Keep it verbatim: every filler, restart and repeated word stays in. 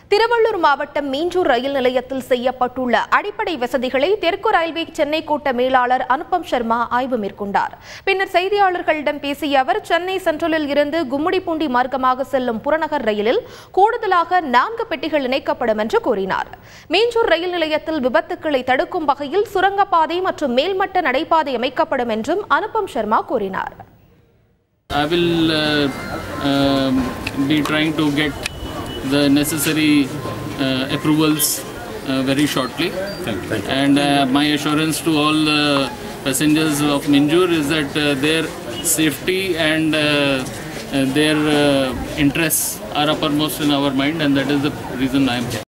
திருவள்ளூர் மாவட்டம் மீஞ்சூர் ரயில் நிலையத்தில் செய்யப்பட்டுள்ள அடிப்படை வசதிகளை தெற்கு ரயில்வே சென்னை கோட்ட மேலாளர் அனுபம் சர்மா ஆய்வு மேற்கொண்டார். பின்னர் செய்தியாளர்களிடம் பேசிய அவர், சென்னை சென்ட்ரலில் இருந்து கும்மிடிப்பூண்டி மார்க்கமாக செல்லும் புறநகர் ரயிலில் கூடுதலாக நான்கு பெட்டிகள் இணைக்கப்படும் என்று கூறினார். மீஞ்சூர் ரயில் நிலையத்தில் விபத்துக்களை தடுக்கும் வகையில் சுரங்கப்பாதை மற்றும் மேல்மட்ட நடைபாதை அமைக்கப்படும் என்றும் அனுபம் சர்மா கூறினார். I will uh, uh, be trying to get the necessary uh, approvals uh, very shortly. Thank you. And uh, my assurance to all the passengers of Minjur is that uh, their safety and uh, uh, their uh, interests are uppermost in our mind, and that is the reason I am here.